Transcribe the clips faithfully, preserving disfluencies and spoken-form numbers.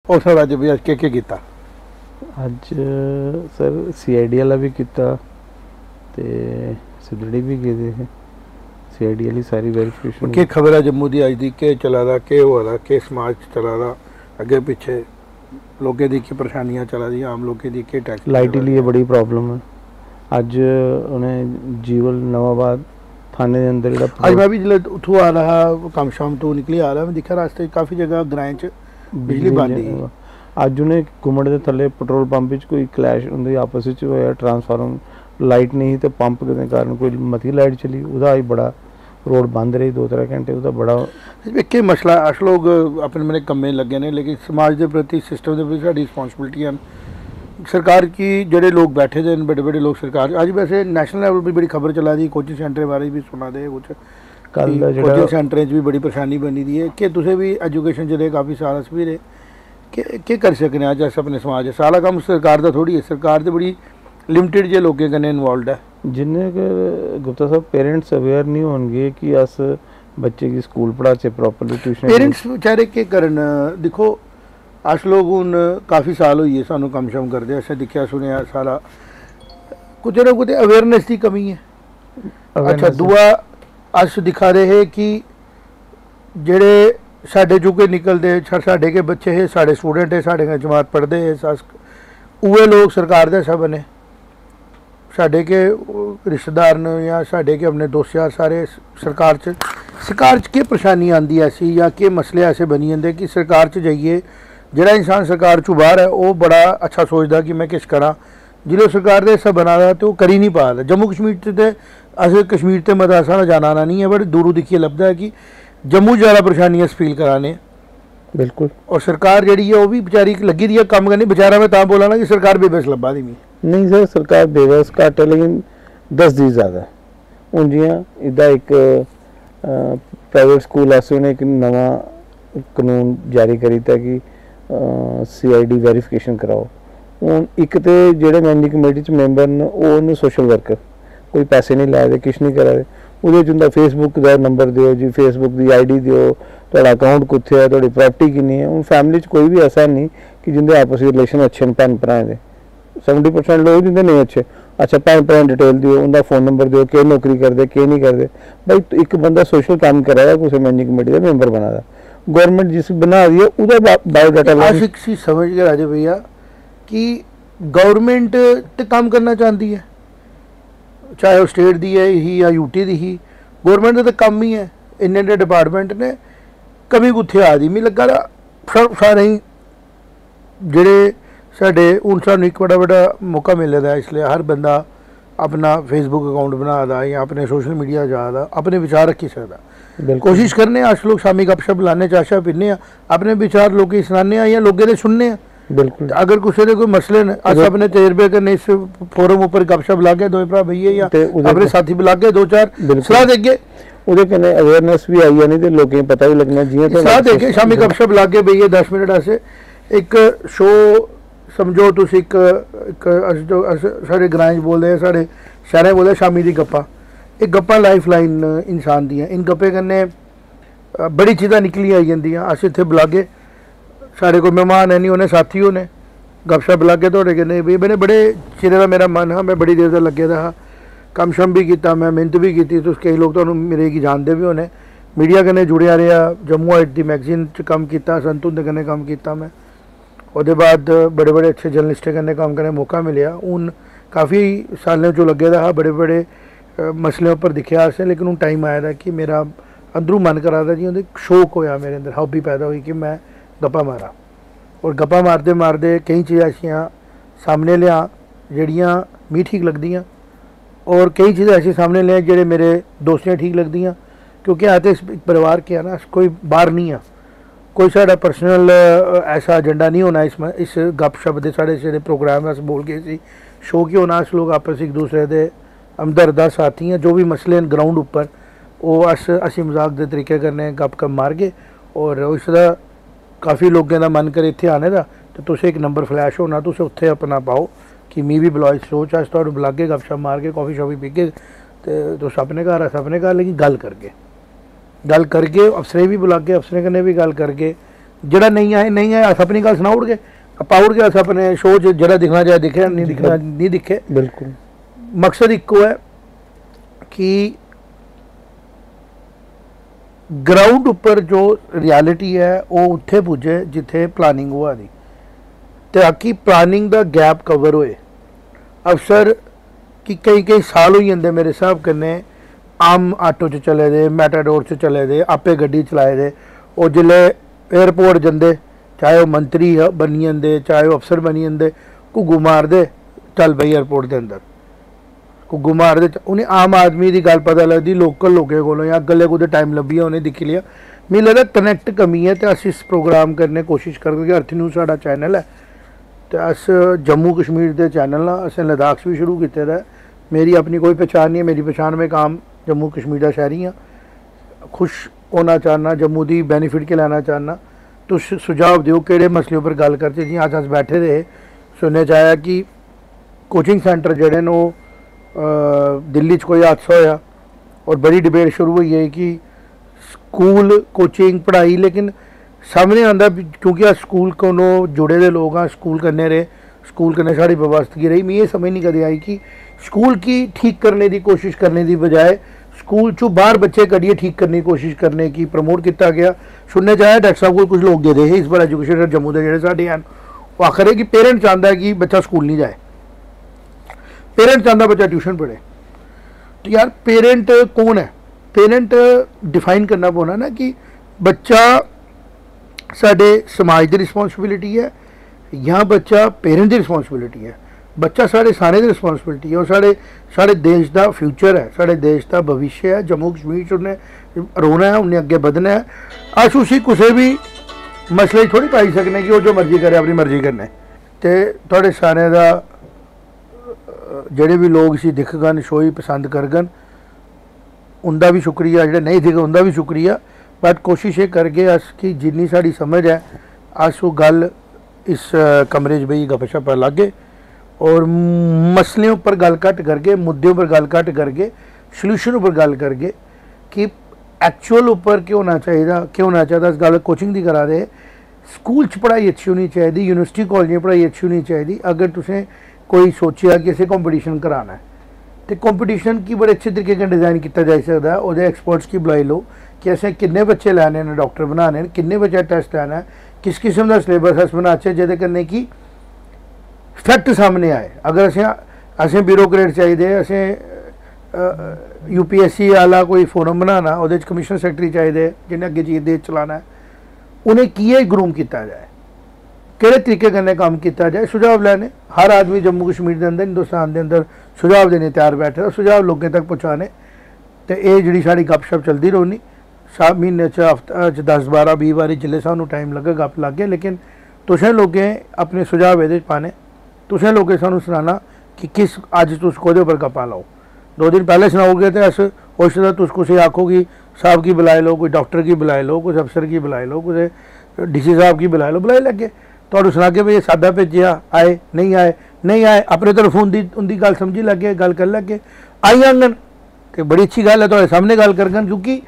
और सर अज भी अज के के कीता अज सर सी आई डी वाला भी किया ते सिद्धड़ी भी गए थे सी आई डी वाली सारी वेरीफिकेशन के खबर है जम्मू की अज की के चला दा के हो रहा के समाज चला दा अगे पिछे लोगों की की परेशानियां चला दी आम लोगों की के टैक्स लाइट लिए बड़ी प्रॉब्लम है अज उन्हें जीवल नवाबाद थाने के अंदर अज मैं भी जिले उठू आ रहा कम शाम तो निकली आ रहा मैं देखा रास्ते काफ़ी जगह ग्राएं च बिजली बंद ही अज उन्हें घुमड़ के थले पेट्रोल पंप कोई क्लैश उनके आपस में होया ट्रांसफार्म लाइट नहीं तो पंप के कारण कोई मती लाइट चली वह अज बड़ा रोड बंद रही दो त्रै घंटे वह बड़ा एक मसला अस लोग अपने मेरे कम्मे लगे ने लेकिन समाज के प्रति सिस्टम के प्रति साड़ी रिस्पॉन्सिबिलिटी सरकार की जोड़े लोग बैठे थे बड़े बड़े लोग सरकार अज वैसे नैशनल लैवल पर बड़ी खबर चला दी कोचिंग सेंटर बारे भी सुना दे कुछ कल कोचिंग सेंटर भी बड़ी परेशानी बनी दी है कि तुसें भी एजुकेशन च रहे काफ़ी साल अस भी रहे कि के कर सकने अज अस अपने समाज सारा कम सरकार का थोड़ी है सरकार तो बड़ी लिमिटेड जे लोगों कन्नै इन्वॉल्व है जिन्हें गुप्ता साहब पेरेंट्स अवेयर नहीं होंगे कि अस बच्चे की स्कूल पढ़ाचे प्रॉपरली ट्यूशन पेरेंट्स बेचारे के करन देखो अस लोग हूँ काफ़ी साल हुई है सानू कम शम करते असें दिखा सुनिया सारा कुछ ना कुछ अवेयरनेस की कमी है अच्छा दूआ अस दिखा रहे हैं कि जेड़े साढ़े चुके निकलते साढ़े के बच्चे है साढ़े स्टूडेंट है साढ़े जमात पढ़ते है उहे लोग सरकार दे सब बने साढ़े के रिश्तेदार ने या साढ़े के अपने दोस्त यार सारे सरकार च सरकार च के परेशानी आती ऐसी या के मसले ऐसे बनी जाते कि सरकार च जाइए जोड़ा इंसान सरकार चू बाहर है वह बड़ा अच्छा सोचता कि मैं किश करा जिले सरकार का हिस्सा बना रहा तो वह करी नहीं पा रहा जम्मू कश्मीर तो अस कश्मीर तो मत असा जाना आना नहीं है बट दूरों दिखिए लगता है कि जम्मू ज़्यादा परेशानियां फील कराने बिल्कुल और सरकार जी है वह भी बेचारी लगी दी है कम करनी बेचारा मैं तो बोला ना कि सरकार बेबस लब्भा दी नहीं सर सरकार बेबस घट है लेकिन दस दी ज़्यादा हूँ जियां इदा एक प्राइवेट स्कूल आसे उन्हें एक नवा कानून जारी करी था कि सी आई डी वेरीफिकेशन कराओ हूँ एक तो जोड़े मैनेजिंग कमेटी च मैंबर ने वो सोशल वर्कर कोई पैसे नहीं ला दे किश नहीं करा दे वो फेसबुक का नंबर दिओ जी फेसबुक की आई डी दिओ थोड़ा अकाउंट कुत्थे है थोड़ी प्रॉपर्टी कितनी है हूँ फैमिली कोई भी ऐसा नहीं कि जिंदे आपस में रिलेशन अच्छे हैं भैन भराएं दे सैवनटी परसेंट लोग जिंदे नहीं अच्छे अच्छा भैन भरा डिटेल दिओ उनका फोन नंबर दिओ के नौकरी करते के नहीं करते भाई एक बंदा सोशल काम करा रहा किसी मैनेजिंग कमेटी का मैंबर बना रहा गौरमेंट जिस बना रही है वह बायोडाटा समझ के राजे भैया कि गौरमेंट तो काम करना चाहती है चाहे वो स्टेट दी है ही या यूटी दी ही गौरमेंट का तो काम ही है इन्ने इन्ने डिपार्टमेंट ने कमी कुत्थे आ दी मैं लगा सारे ही जेड़े साढ़े हूँ सानू एक बड़ा बड़ा मौका मिले दा इसलिए हर बंदा अपना फेसबुक अकाउंट बना दा या अपने सोशल मीडिया जा दा अपने विचार रखी सकता कोशिश करने अस लोग शामी गपशप लाने चाशा पीने अपने विचार लोगों सुनाने या लोगों के सुनने बिल्कुल अगर किसी के कोई मसले ने अस अपने तजर्बे करने इस फोरम उपर गपशप ला के दो भरा भैया या अपने साथी बुला के दो चार सलाह देगे ਉਹਦੇ कन्नै अवेयरनेस भी आई जानी ते लोकें गी पता भी लगना जियां सलाह देगे शामी गपशप ला के भैया दस मिनट आसे एक शो समझो तुस एक साढ़े ग्राएं च बोलदे साढ़े शहरें बोलदे शामी दी गप्पा एह् गप्पां लाइफ लाइन इंसान दियां इन गप्पें कन्नै बड़ी चीज़ां निकली आई जंदियां अस इत्थै बुलागे साढ़े कोई मेहमान है नहीं उन्हें साथी होने गपशप लागे थोड़े कन्नै भी मैंने बड़े चिरे दा मेरा मन हा मैं बड़ी देर दा लग्गे दा हा कम शम भी किया मैं मेहनत भी की तुस कई लोग तो मेरे की जानते भी होने मीडिया कन्नै जुड़िया रहा जम्मू हाइट दी मैगजीन च कम किया संत हुंदे कन्नै कम किया मैं उसदे बाद बड़े बड़े अच्छे जर्नलिस्टें कन्नै कम करने मौका मिलया हूँ काफ़ी सालों चो लगे दा हा बड़े बड़े मसलों पर दिखा असें लेकिन हूँ टाइम आया दा कि मेरा अंदरों मन करा दा जी शौक होया मेरे अंदर हॉबी पैदा हुई कि मैं गप्पा मारा और गप्पा मारते मारते कई चीज़ां ऐसियां सामने लिया जड़ियाँ मी ठीक लगदियाँ और कई चीज़ें ऐसी सामने लिया जेड़े मेरे दोस्तियाँ ठीक लगदियाँ क्योंकि आते इस परिवार के है ना कोई बाहर नहीं है कोई साढ़ा पर्सनल ऐसा एजेंडा नहीं होना इस इस गपशप के साढ़े जेह्ड़े प्रोग्राम अस बोल गए सी शो की होना अस लोग आपस एक दूसरे के हमदर्दा साथी हैं जो भी मसले न ग्राउंड उपर वो अस हसी मजाक के तरीके कन्नै गप गप मारगे और उसका काफ़ी लोगों का मन करे इत्थे आने का तो तुसें एक नंबर फ्लैश होना तुस उत्थे अपना पाओ कि मी भी बुलाओ सोच अस तुहानूं बुलागे गपशप मार के कॉफ़ी शॉफी पीगे तो तुस अपने घर अस अपने घर लेकिन गल करगे गल करके अफसरें भी बुलागे अफसरें कन्नै भी गल करगे जेड़ा नहीं आए नहीं आए अस अपनी गल सुनाई ओड़गे पाई ओड़गे अस अपने शो च जेड़ा दिखना चाहे दिखे नहीं दिखना नहीं दिखे। बिल्कुल मकसद इक्को है कि ग्राउंड उपर जो रियलिटी है वो उत्थे पुजे जिथे प्लानिंग हुआ दी ताकि प्लानिंग दा गैप कवर होए। अफसर कि कई कई साल हो जाते मेरे हिसाब कन्नै आम आटो च चले दे मैटाडोर च चले दे आपे गड्डी चलाए दे और जिसले एयरपोर्ट जंदे चाहे वह मंत्री बनी जंदे चाहे वह अफसर बनी जंदे घुग्गू मारदे चल बई एयरपोर्ट के अंदर घुग्गू मारदे उन्हें आम आदमी की गल पता लगती लोकल लोगों को या अगले कुछ टाइम लब्भी उन्हें दिक्खी लिया। मिगी लगदा कनैक्ट कमी है तो अस इस प्रोग्राम करने कोशिश करगे। अर्थ न्यूज़ साडा चैनल है तो अस जम्मू कश्मीर के चैनल ना असें लद्दाख भी शुरू किए दा। मेरी अपनी कोई पहचान नहीं है, मेरी पहचान में काम जम्मू कश्मीर का शहरी हाँ। खुश होना चाहना जम्मू की बेनीफिट के लेना चाहना। तुस सुझाव दिओ किहड़े मसले पर गल करते जी। अज अस बैठे रहे सुनने चाहेआ कि कोचिंग सेंटर जिहड़े न दिल्ली च कोई हादसा होया और बड़ी डिबेट शुरू हुई है कि स्कूल कोचिंग पढ़ाई, लेकिन सामने आंदा क्योंकि अस स्कूल को जुड़े दे लोग हाँ, स्कूल कन्नै रहे, स्कूल कन्नै साड़ी व्यवस्था रही। मैं ये समझ नहीं कदे आई कि स्कूल की ठीक करने की कोशिश करने की बजाय स्कूल चो बाहर बच्चे कढ़िए ठीक करने की कोशिश करने की प्रमोट किया गया। सुनने चाहे डॉक्टर साहब को कुछ लोग गए थे इस बार एजुकेशन जम्मू के जोड़े साढ़े हैं वो आखिर है कि पेरेंट चाहता है कि बच्चा स्कूल नहीं जाए, पेरेंट चाहता बच्चा ट्यूशन पढ़े। तो यार पेरेंट कौन है? पेरेंट डिफाइन करना पौना ना कि बच्चा साडे समाज की रिस्पॉन्सिबिलिटी है या बच्चा पेरेंट की रिस्पॉन्सिबिलिटी है। बच्चा साढ़े सारे की रिस्पॉन्सिबिलिटी है और साढ़े साढ़े देश का फ्यूचर है, साढ़े देश का भविष्य है। जम्मू कश्मीर च उन्हें रोना है, उन्हें अगे बढ़ना है। अस उसी किसी भी मसले थोड़ी पाई सकने कि वो जो मर्जी करे अपनी मर्जी करने। तो थोड़े सारे का जोड़े भी लोग इसी दिखगन शो ही पसंद करगन उनका भी शुक्रिया, जोड़े नहीं दिखे उनका भी शुक्रिया। बट कोशिश ये करके अस कि जिन्नी साड़ी समझ है अस वो गल इस कमरे च बही गपशप लागे और मसलों पर गल घट करके मुद्दों पर गल घट करके सल्यूशन पर गल करके कि एक्चुअल उपर क्यों होना चाहिए क्यों होना चाहिए। इस गल कोचिंग की करा दे स्कूल च पढ़ाई अच्छी होनी चाहिए, यूनिवर्सिटी कॉलेज पढ़ाई अच्छी होनी चाहिए। अगर तुसें कोई सोचा कि असें कंपीटिशन कराना है तो कंपीटिशन की बड़े अच्छे तरीके का डिज़ाइन किया जा सकता है। वो एक्सपर्ट्स की बुलाई लो कि असें किन्ने बच्चे लैने ने डॉक्टर बनाने, किन्ने बच्चे टेस्ट लैना है, किस किस्म का सिलेबस अस बनाचे जिहदे कन्नै कि फैक्ट सामने आए। अगर असें असें ब्यूरोक्रेट चाहिए, असें यू पी एस सी आला कोई फोरम बनाना वो कमिश्नर सैकटरी चाहिए जिन्हें अगे चीज देश चलाना है, उन्हें किए ग्रूम किया जाए, किहड़े तरीके कन्नै काम किया जाए। सुझाव लैने हर आदमी जम्मू कश्मीर के अंदर हिंदुस्तान के अंदर सुझाव देने तैयार बैठे, सुझाव लोगों तक पहुँचाने। तो ये जी साड़ी गपशप चलती रौनी सब महीने च हफ्ता च दस बारह भी बारी जिले सानू टाइम लगे गप लगे। लेकिन तुसें लोगें अपने सुझाव ये पाने, तुसें लोगें सानू सुनाना कि किस अज तुस कोहदे उपर गप्पां लाओ। दो दिन पहले सुनाओगे तो अस उस तुस कुछ आखो कि साहब की बुलाई लो, कोई डॉक्टर की बुलाई लो, कुछ अफसर की बुलाई लो, कुछ डी सी साहब की बुलाई लो, बुलाई लगे तो सुनागे भाई सादा भेजिया आए नहीं आए नहीं आए अपने तरफ उनकी उनकी गल समझी लगे गल कर लगे आई जांगन तो बड़ी अच्छी गल है तो सामने गल करगन। क्योंकि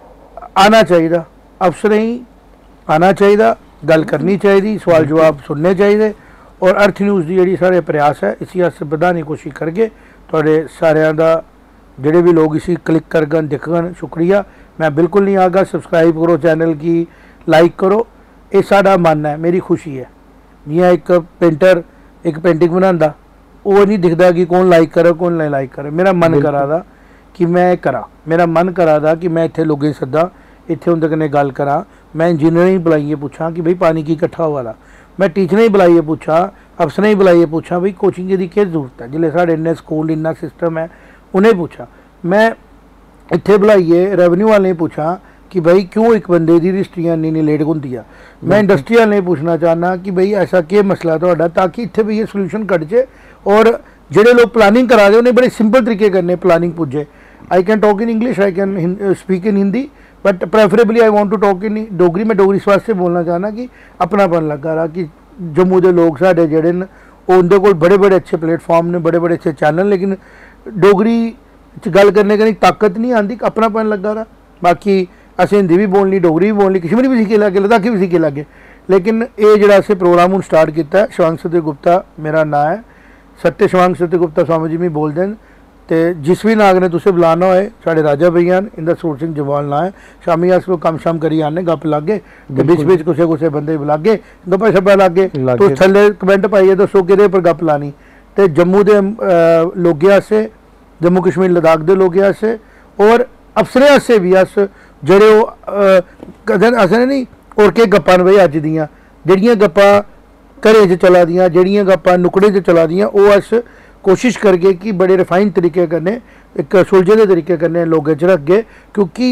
आना चाहिए अफसरें ही आना चाहिए, गल करनी चाहिए, सवाल जवाब सुनने चाहिए। और अर्थ न्यूज़ की जी सारे प्रयास है इसी अस बढ़ाने की कोशिश करगे। थोड़े सारे का जोड़े भी लोग इसी क्लिक करगन दिखगन शुक्रिया। मैं बिल्कुल नहीं आगा सब्सक्राइब करो चैनल की, लाइक करो, ये साड़ा मन है, मेरी खुशी है। जियां एक पेंटर एक पेंटिंग बनाता वो नहीं दिखता कि कौन लाइक करे कौन नहीं लाइक करे। मेरा मन करा दा कि मैं करा, मेरा मन करा दा कि मैं इत्थे लोगों सद्दा, इत्थे उंदे कन्नै गल करा। मैं इंजीनियर ही बुलाइए पूछा कि भाई पानी की इकट्ठा हुआ दा, मैं टीचर ही बुलाइए पूछा, अफसर ही बुलाइए पूछा भाई कोचिंग की क्या जरूरत है, जिले साढ़े इन्ने स्कूल इन्ना सिस्टम है उन्हें पूछा। मैं इत्थे बुलाइए रेवन्यू वाले पूछा कि भाई क्यों एक बंदे की रजिस्ट्रियां इन्नी लेट होंदी है। मैं इंडस्ट्री वाले पूछना चाहना कि भाई ऐसा क्या मसला तो ताकि इत्थे भी ये सोल्यूशन कट जाए और जोड़े लोग प्लानिंग करा दे उन्हें बड़े सिंपल तरीके कन्नै प्लानिंग पुजे। I can talk in English, I can speak in Hindi, but preferably I want to talk in Dogri. मैं डोगरी इस वास्ते बोलना चाहना कि अपनापन लगा रहा कि जम्मू के लोग साढ़े जेड़े न उनके कोल बड़े बड़े अच्छे प्लेटफॉर्म ने, बड़े बड़े अच्छे चैनल, लेकिन डोगरी च गल करने कन्नै ताकत नहीं आती, अपनापन लगा रहा। बाकी असें हिंदी भी बोलनी, डोगरी भी बोलनी, कश्मीरी भी सीखे लगे, लद्दाखी भी सीखे लगे। लेकिन ये जो असें प्रोग्राम हूँ स्टार्ट किया, शिवांग सत्य गुप्ता मेरा नाम है, सत्य शिवांग सत्य गुप्ता स्वामी जी मी बोलते हैं। तो जिस भी नाग ने तुसें बुलाना होए, साढ़े राजा भैया न, इंदा सूर सिंह जवाल ना है। शामी अस कोई कम शाम करियै आने, गप लागे ते बिच बिच कुसै कुसै बंदे बुलागे, गप्पा शप्पा लागे। तुस थल्ले कमेंट पाइयै दस्सो किहदे पर गप लानी। ते जम्मू दे लोगें आस्ते, जम्मू कश्मीर लद्दाख दे लोगें आस्ते और अफसरें आस्ते भी अस जेह्ड़े ओह् कदें असें नहीं होर केह् गप्पां न भाई अज्ज दियां, जेह्ड़ियां गप्पां घरें च चला दियां, जेह्ड़ियां गप्पां नुकड़े च चला दियां, ओह् अस कोशिश करगे कि बड़े रिफाइन तरीके कन्नै इक सुलझे दे तरीके कन्नै लोगें च रखगे। क्योंकि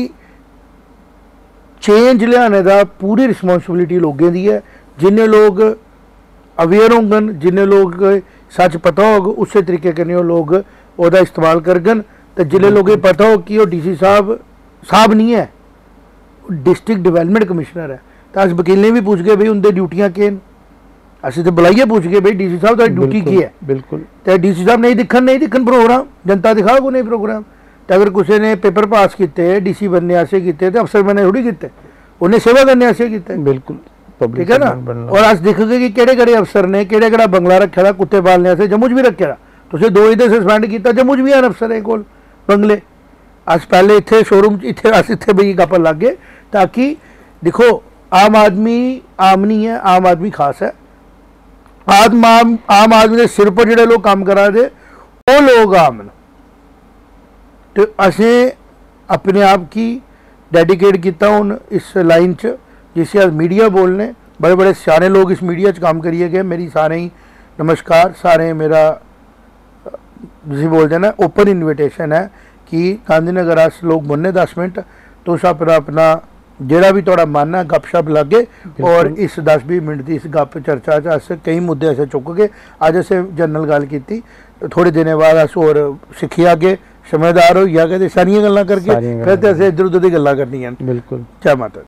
चेंज लियाने दा पूरी रिस्पांसिबिलिटी लोगें दी है। जिन्ने लोग अवेयर होङन, जिन्ने लोग सच पता होग, उस्सै तरीके कन्नै ओह् लोग ओह्दा इस्तेमाल करङन। ते जिल्लै लोगें पता होग कि ओह् डी सी साहब साहब नहीं है, डिस्ट्रिक्ट डिवेलपमेंट कमिश्नर है, तो अस वकीलें भी पुछगे भाई उं'दी ड्यूटियां केह् न। असीं ते बुलाइयै पुछगे भाई डी सी साहब दी ड्यूटी की है। बिल्कुल। तो डी सी साहब नहीं दिक्खन नहीं दिक्खन प्रोग्राम, जनता दिखाग उ'नें प्रोग्राम। तो अगर किसी ने पेपर पास किए, डी सी बनने आस्ते कीते, तो अफसर बनने थोड़ी कीते, उन्हें सेवा करने आस्ते कीते। बिल्कुल, ठीक है ना। और अस दिखगे कि केह्ड़े केह्ड़े अफसर ने केह्ड़ा केह्ड़ा बंगला रखे दा कुत्ते पालने आस्ते, जम्मू च भी रखे दा। तुसें दो ही सस्पेंड किया, जम्मू च भी हैन अफसरें कोल बंगले। अस पहले इत्थे शोरूम इत्थे अस इत्थे बई गप्प लागे, ताकि दिखो आम आदमी आम नहीं है, आम आदमी खास है। आम आम आम आदमी के सिर पर जोड़े लोग काम करा दे वो लोग आम न। तो असें अपने आप की डेडिकेट किया हूँ इस लाइन च, जिसे अस मीडिया बोलने। बड़े बड़े सियाने लोग इस मीडिया च काम करिए गए। मेरी सारें ही नमस्कार, सारें मेरा जिसे बोलते हैं ना ओपन इन्विटेशन है कि गांधीनगर अस लोग बनने दस मिनट तुस अपना अपना जेड़ा भी थोड़ा मन है गप शप लागे। और इस दस बीस मिनट की इस गप चर्चा च अस कई मुद्दे असें चुक गए। अज असें जनरल गल की, थोड़े दिनें बाद अस होर सिक्खी आगे, समझदार होई जागे, ते सारियां गल्लां करगे, फिर ते असें इधर उधर दी गल्लां करनियां। बिल्कुल। जय माता दी।